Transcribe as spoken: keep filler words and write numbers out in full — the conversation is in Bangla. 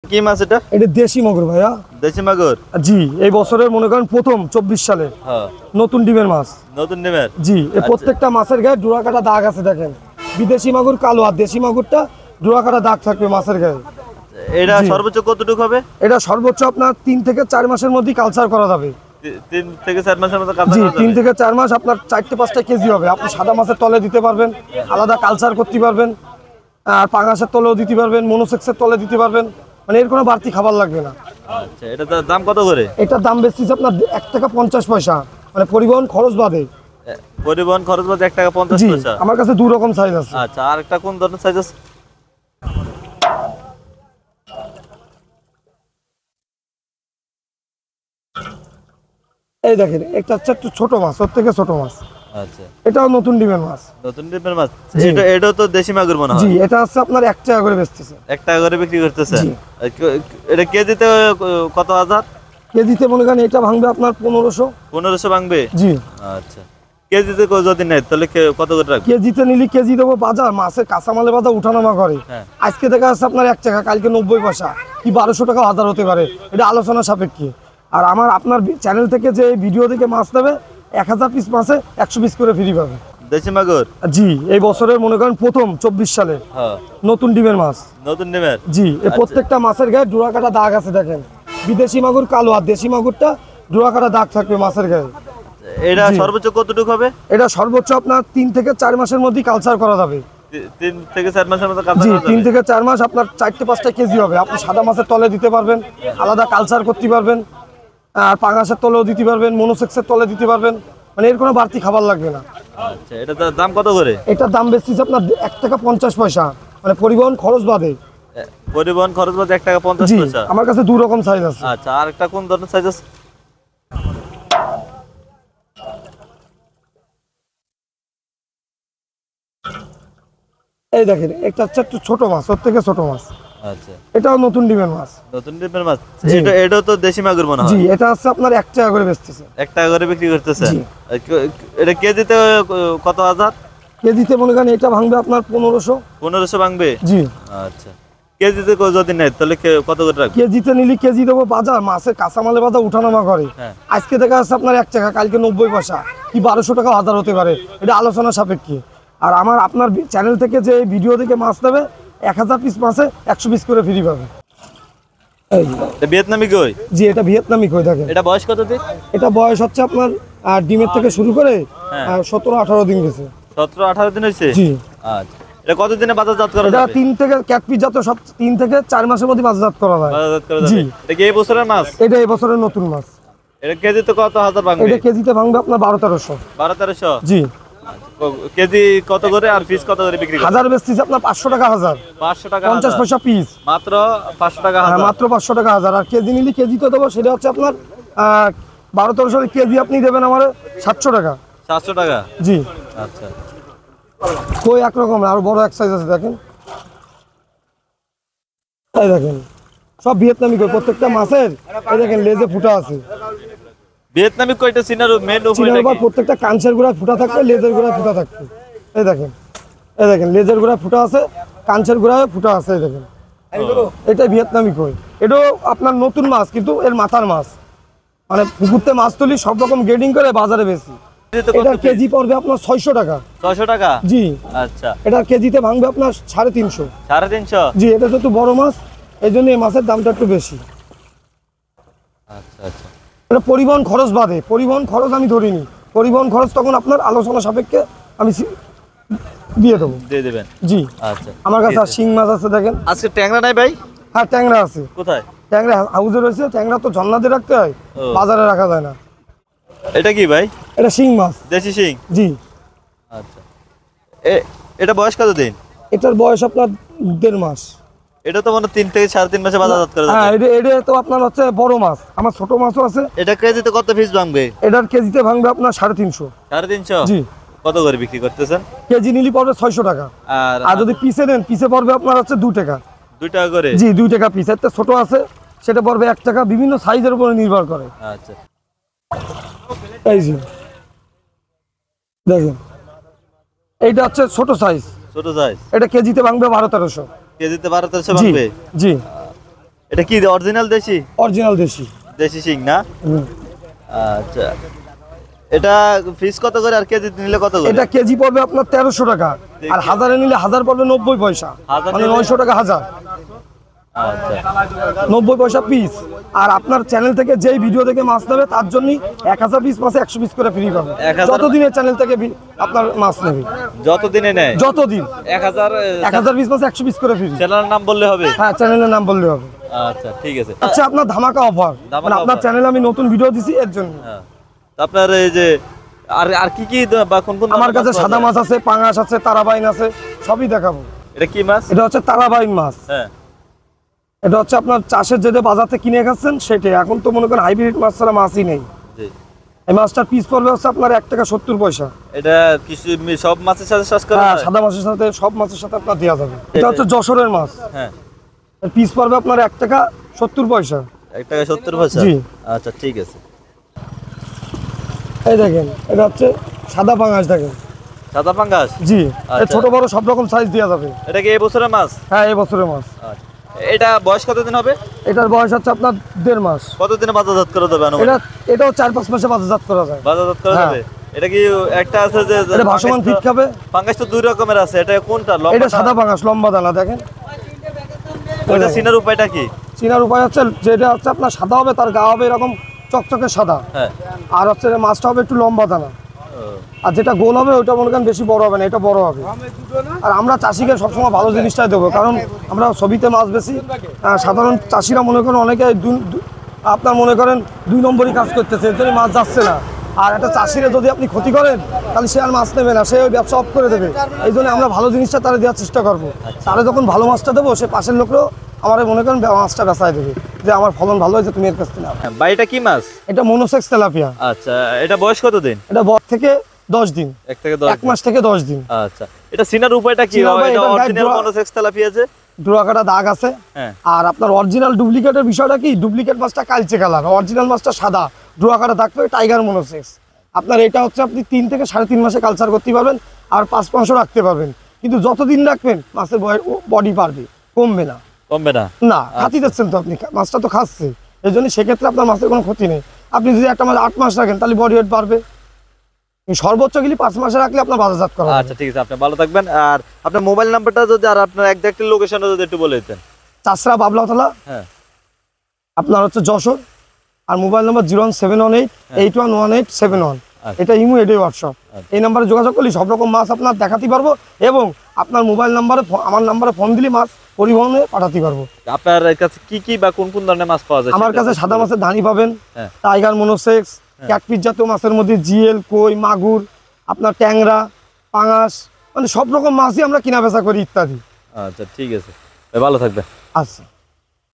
কি মাছ এটা? এটা দেশি মাগুর ভাইয়া। দেশি মাগুর? জি, এই বছরের মনে করেন প্রথম চব্বিশ সালে নতুন ডিমের মাছ। নতুন ডিমের? জি, এই প্রত্যেকটা মাছের গায়ে ডোরা কাটা দাগ আছে দেখেন। বিদেশি মাগুর কালো, আর দেশি মাগুরটা ডোরা কাটা দাগ থাকবে মাছের গায়ে। এটা সর্বোচ্চ কতটুকু হবে? এটা সর্বোচ্চ আপনার তিন থেকে চার মাসের মধ্যে কালচার করা যাবে। তিন থেকে চার মাসের মধ্যে কালচার জি, করা যাবে? তিন থেকে চার মাস আপনার চারটে পাঁচটা কেজি হবে। আপনি সাদা মাছের তলে দিতে পারবেন, আলাদা কালচার করতে পারবেন, আর পাঙাশের তলেও দিতে পারবেন, মনোসেক্সের তলে দিতে পারবেন, মানে এর কোনো বাড়তি খাবার লাগবে না। আচ্ছা, এটার দাম কত করে? এটার দাম বেশি আপনার এক টাকা পঞ্চাশ পয়সা, মানে পরিবহন খরচ বাদে। পরিবহন খরচ বাদে এক টাকা পঞ্চাশ পয়সা? আমার কাছে দুই রকম সাইজ আছে। আচ্ছা, আর একটা কোন ধরনের সাইজ আছে? এই দেখেন, একটা হচ্ছে একটু ছোট মাছ, ওর থেকে ছোট মাছ। আচ্ছা, এটাও নতুন ডিমের মাছ। নতুন ডিমের মাছ? এটা এটাও তো দেশি মাগুর মনে হয়? জি, এটা হচ্ছে আপনার এক টাকা করে বেচতেছে। এক টাকা করে বিক্রি করতেছে? এটা কেজিতে কত হাজার? কেজিতে মনে করেন এটা ভাঙবে আপনার পনেরোশো। পনেরোশো ভাঙবে? জি। আচ্ছা, কেজিতে যদি নেয় তাহলে কত করে রাখবে? কেজিতে নিলে কেজি দেবো। বাজার মাছের কাঁচামালের বাজার উঠানামা করে। আজকে দেখা যাচ্ছে আপনার এক টাকা, কালকে নব্বই পয়সা, কি বারোশো টাকা হাজার হতে পারে। এটা আলোচনা সাপেক্ষে। আর আমার আপনার চ্যানেল থেকে যে ভিডিও থেকে মাছ নেবে, এক হাজার পিস মাছে একশো পিস করে ফ্রি পাবে। দেশি মাগুর? জি, এই বছরের মনে করেন প্রথম চব্বিশ সালে নতুন ডিমের মাছ। নতুন ডিমের? জি, এই প্রত্যেকটা মাছের গায়ে ডোরা কাটা দাগ আছে দেখেন। বিদেশি মাগুর কালো, আর দেশি মাগুরটা ডোরা কাটা দাগ থাকবে মাছের গায়ে। এটা সর্বোচ্চ কতটুকু হবে? এটা সর্বোচ্চ আপনার তিন থেকে চার মাসের মধ্যে কালচার করা যাবে। তিন থেকে চার মাসের মধ্যে কালচার জি, করা যাবে? তিন থেকে চার মাস আপনার চারটে পাঁচটা কেজি হবে। আপনি সাদা মাছের তলে দিতে পারবেন, আলাদা কালচার করতে পারবেন, আর পাঙাশের তলেও দিতে পারবেন, মনোসেক্সের তলে দিতে পারবেন, মানে এর কোনো বাড়তি খাবার লাগবে না। আচ্ছা, এটার দাম কত করে? এটার দাম বেশি আপনার এক টাকা পঞ্চাশ পয়সা, মানে পরিবহন খরচ বাদে। পরিবহন খরচ বাদে এক টাকা পঞ্চাশ পয়সা? আমার কাছে দুই রকম সাইজ আছে। আচ্ছা, আর একটা কোন ধরনের সাইজ আছে? এই দেখেন, একটা হচ্ছে একটু ছোট মাছ, ওর থেকে ছোট মাছ। আচ্ছা, এটাও নতুন ডিমের মাছ। নতুন ডিমের মাছ? এটা এটাও তো দেশি মাগুর মনে হয়? জি, এটা হচ্ছে আপনার এক টাকা করে বেচতেছে। এক টাকা করে বিক্রি করতেছে? এটা কেজিতে কত হাজার? কেজিতে মনে করেন এটা ভাঙবে আপনার পনেরোশো। পনেরোশো ভাঙবে? জি। আচ্ছা, কেজিতে কত নেয় তাহলে কত করে রাখবে? কেজিতে নিলে কেজি দেবো। বাজার মাছের কাঁচামালের বাজার উঠানামা করে। আজকে দেখা যাচ্ছে আপনার এক টাকা, কালকে নব্বই পয়সা, কি বারোশো টাকা হাজার হতে পারে। এটা আলোচনা সাপেক্ষে। আর আমার আপনার চ্যানেল থেকে যে ভিডিও থেকে মাছ নেবে, এক হাজার পিস মাছে একশো পিস করে ফ্রি পাবে। ভিয়েতনামি কই? জি, এটা ভিয়েতনামি কই। দেখেন, এটা বয়স কত দিন? এটা বয়স হচ্ছে আপনার ডিমের থেকে শুরু করে সতেরো আঠারো দিন গেছে। সতেরো আঠারো দিন হয়েছে? জি। আচ্ছা, এটা কতদিনে বাজারজাত করা এটা যাবে? তিন থেকে ক্যাটফিশ জাত সব তিন থেকে চার মাসের মধ্যে বাজারজাত করা যায়। বাজারজাত করা যাবে? এটা কি এই বছরের মাছ? এটা এই বছরের নতুন মাছ। এটা কেজিতে কত হাজার ভাঙবে? এটা কেজিতে ভাঙবে আপনার বারো তেরোশো। বারো তেরোশো? জি। কেজি কত করে আর পিস কত করে বিক্রি? হাজার বেচতেছে আপনার পাঁচশো টাকা হাজার। পাঁচশো টাকা পঞ্চাশ পয়সা পিস। মাত্র পাঁচশো টাকা হাজার? মাত্র পাঁচশো টাকা হাজার। আর কেজি নিলে কেজি তো দেবো, সেটা হচ্ছে আপনার বারো তেরোশো কেজি আপনি দেবেন আমার সাতশো টাকা। সাতশো টাকা? জি। আচ্ছা, কই একরকম আরো বড় এক সাইজ আছে দেখেন। এই দেখেন, সব ভিয়েতনামি কই, প্রত্যেকটা মাছের এই দেখেন লেজে ফুটা আছে। ভিয়েতনামি কইটা চিনার মেন উপায় চিনার পর প্রত্যেকটা কাঁচের গোড়া ফুটা থাকবে, লেজের গোড়া ফুটা থাকবে। এই দেখেন, এই দেখেন লেজের গোড়া ফুটা আছে, কাঁচের গোড়ায় ফুটা আছে। এই দেখেন, এটা ভিয়েতনামি কই। এটাও আপনার নতুন মাছ, কিন্তু এর মাথার মাছ, মানে পুকুরতে মাছ তুলি সব রকম গ্রেডিং করে বাজারে বেশি। এটার কেজি পড়বে আপনার ছয়শো টাকা। ছয়শো টাকা? জি। আচ্ছা, এটার কেজিতে ভাঙবে আপনার সাড়ে তিনশো। সাড়ে তিনশো? জি, এটা তো একটু বড় মাছ, এই জন্য এই মাছের দামটা একটু বেশি। আচ্ছা আচ্ছা, এটা পরিবহন খরচ বাদে। পরিবহন খরচ আমি ধরিনি, পরিবহন খরচ তখন আপনার আলোচনা সাপেক্ষে আমি দিয়ে দেবো। দিয়ে দেবেন? জি। আচ্ছা, আমার কাছে শিং মাছ আছে দেখেন। আজকে ট্যাংরা নাই ভাই? হ্যাঁ, ট্যাংরা আছে। কোথায়? ট্যাংরা হাউজে রয়েছে। ট্যাংরা তো ঝর্ণাতে রাখতে হয়, বাজারে রাখা যায় না। এটা কি ভাই? এটা শিং মাছ। দেশি শিং? জি। আচ্ছা, এটা বয়স কত দিন? এটার বয়স আপনার দেড় মাস। এটা তো মানে তিন থেকে সাড়ে তিন মাসে বাজারজাত করা যাবে? হ্যাঁ, এটা এটা তো আপনার হচ্ছে বড় মাছ। আমার ছোট মাছও আছে। এটা কেজিতে কত পিস ভাঙবে? এটার কেজিতে ভাঙবে আপনার সাড়ে তিনশো। সাড়ে তিনশো? জি। কত করে বিক্রি করতেছেন? কেজি নিলে পড়বে ছয়শো টাকা। আর আর যদি পিসে নেন, পিসে পড়বে আপনার হচ্ছে দু টাকা। দুই টাকা করে? জি, দুই টাকা পিস। একটা ছোট আছে, সেটা পড়বে এক টাকা। বিভিন্ন সাইজের উপরে নির্ভর করে। আচ্ছা, এই যে দেখেন, এইটা হচ্ছে ছোট সাইজ। ছোট সাইজ? এটা কেজিতে ভাঙবে বারো তেরোশো। কেজিতে বারো তেরোশো ভাঙবে? জি। এটা কি অরিজিনাল দেশি? অরিজিনাল দেশি দেশি শিং না? হুম। আচ্ছা, এটা ফিস কত করে আর কেজি নিলে কত করে? এটা কেজি পড়বে আপনার তেরোশো টাকা, আর হাজারে নিলে হাজার পড়বে নব্বই পয়সা, হাজার মানে নিলে- নয়শো টাকা হাজার, আচ্ছা নব্বই পয়সা পিস। আর আপনার চ্যানেল থেকে যেই ভিডিও থেকে মাছ নেবে তার জন্য এক হাজার পিস মাছে একশো পিস করে ফ্রি পাবে। এক হাজার- যতদিনের চ্যানেল থেকে ভি- আপনার মাছ নেবে, যত দিনে নেয় যতদিন এক হাজার এক হাজার পিস মাছে একশো পিস করে ফ্রি। চ্যানেলের নাম বললে হবে? হ্যাঁ, চ্যানেলের নাম বললে হবে। আচ্ছা ঠিক আছে। আচ্ছা, আপনার ধামাকা অফার, ধামাকা মানে আপনার offer। চ্যানেলে আমি নতুন ভিডিও দিছি এর জন্য। হ্যাঁ। তো আপনার এই যে আর আর কি কি বা কোন কোন আমার ধরনের কাছে পাওয়া সাদা যায়? মাছ আছে, পাঙাশ আছে, তারাবাইন আছে, সবই দেখাবো। এটা কি মাছ? এটা হচ্ছে তারাবাইন মাছ। হ্যাঁ এটা হচ্ছে আপনার চাষের যেটা বাজার থেকে কিনে খাচ্ছেন সেটাই। এখন তো মনে করেন হাইব্রিড মাছ ছাড়া মাছই নেই। জি। এই মাছটার পিস পড়বে হচ্ছে আপনার এক টাকা সত্তর পয়সা। এটা কিছু সব মাছের সাথে চাষ করা হ্যাঁ, হয়? সাদা মাছের সাথে সব মাছের সাথে আপনার দেওয়া যাবে। এটা হচ্ছে যশোরের মাছ, হ্যাঁ, এর পিস পড়বে আপনার এক টাকা সত্তর পয়সা। এক টাকা সত্তর পয়সা। জি। আচ্ছা ঠিক আছে। এই দেখেন, এটা হচ্ছে সাদা পাঙাশ দেখেন। সাদা পাঙ্গাস? জি, এর আচ্ছা। ছোট বড় সব রকম সাইজ দেওয়া যাবে। এটা কি এই বছরের মাছ? হ্যাঁ, এই বছরের মাছ। আচ্ছা। এটা বয়স কতদিন হবে? এটার বয়স হচ্ছে আপনার দেড় মাস। কতদিনে বাজারজাত করে দেবে আনুমানিক? এটা এটাও চার পাঁচ মাসে বাজারজাত করা যায়। বাজারজাত করে হ্যাঁ। দেবে? এটা কি একটা আছে যে এটা ভাসমান ফিট খাবে। পাঙ্গাস তো দুই রকমের আছে, এটা কোনটা? এটা লম্বাটা? সাদা পাঙাশ, লম্বা দানা দেখেন। ওইটা চিনার উপায়টা কি? চিনার উপায় হচ্ছে যেটা হচ্ছে আপনার সাদা হবে, তার গা হবে এরকম চকচকে সাদা, হ্যাঁ। আর হচ্ছে মাছটা হবে একটু লম্বা দানা। ও, আর যেটা গোল হবে ওইটা মনে করেন বেশি বড় হবে না, এটা বড় হবে। আর আমরা চাষিকে সবসময় ভালো জিনিসটাই দেবো, কারণ আমরা ছবিতে মাছ বেশি। আহ, সাধারণ চাষিরা মনে করেন অনেকে দুই- দু- আপনার মনে করেন দুই নম্বরই কাজ করতেছে, এর জন্য মাছ যাচ্ছে না। আর একটা চাষিরে যদি আপনি ক্ষতি করেন তাহলে সে আর মাছ নেবে না, সে ওই ব্যবসা অফ করে দেবে। এই জন্য আমরা ভালো জিনিসটা তারা দেওয়ার চেষ্টা করবো। তারা যখন ভালো মাছটা দেবো, সে পাশের লোকরাও আমার মনে করেন মাছটা বেচায় দেবে, যে আমার ফলন ভালো হয়েছে, তুমি এর কাছ থেকে নাও। হ্যাঁ, বাড়িটা কি মাছ? এটা মনোসেক্স তেলাপিয়া। আচ্ছা, এটা বয়স কতদিন? এটা বর থেকে দশ দিন, এক থেকে দশ এক মাস থেকে দশ দিন। আচ্ছা, এটা চিনার উপায়টা কি? চিনার উপায়, এটা এটার গায়ে অরিজিনাল ডোরা- মনোসেক্স তেলাপিয়া আছে? ডোরাকাটা দাগ আছে। হ্যাঁ। আর আপনার অরিজিনাল ডুপ্লিকেটের বিষয়টা কি, ডুপ্লিকেট মাছটা কালচে কালার, অরিজিনাল মাছটা সাদা, ডোরাকাটা দাগ পাবে টাইগার মনোসেক্স। আপনার এটা হচ্ছে আপনি তিন থেকে সাড়ে তিন মাসে কালচার করতে পারবেন, আর পাঁচ মাসও রাখতে পারবেন। কিন্তু যতদিন রাখবেন মাছের বডি পারবে, কমবে না। কমবে না? না, খাতি দিচ্ছেন তো আপনি, মাছটা তো খাচ্ছে, এই জন্য সেক্ষেত্রে আপনার মাছের কোনো ক্ষতি নেই। আপনি যদি একটা মাছ আট মাস রাখেন তাহলে বডি ওয়েট বাড়বে। সর্বোচ্চ গেলে পাঁচ মাসে রাখলে আপনার বাজারজাত করা আচ্ছা ঠিক আছে, আপনি ভালো থাকবেন। আর আপনার মোবাইল নাম্বারটা যদি আর আপনার একজ্যাক্ট লোকেশনটা যদি একটু বলে দিতেন। চাষরা বাবলাতলা, হ্যাঁ। আপনার হচ্ছে যশোর। আর mobile number zero one seven one eight eight one one eight seven one. আচ্ছা। এটা ইমো, এটাই হোয়াটসঅ্যাপ। আচ্ছা। এই নাম্বারে যোগাযোগ করলে সব রকম মাছ আপনার দেখাতে পারবো, এবং আপনার মোবাইল নাম্বারে ফো- আমার নাম্বারে ফোন দিলে মাছ পরিবহনে পাঠাতে পারবো। আপনার কাছে কি কি বা কোন কোন ধরনের মাছ পাওয়া যায়? আমার সেটা কাছে একটু সাদা বলুন। মাছের ধানি পাবেন, হ্যাঁ। টাইগার মনোসেক্স, ক্যাটফিশ জাতীয় মাছের মধ্যে জিএল, কই, মাগুর, আপনার ট্যাংরা, পাঙাশ, মানে সব রকম মাছই আমরা কিনা বেচা করি ইত্যাদি। আচ্ছা ঠিক আছে, ভালো থাকবেন। আচ্ছা।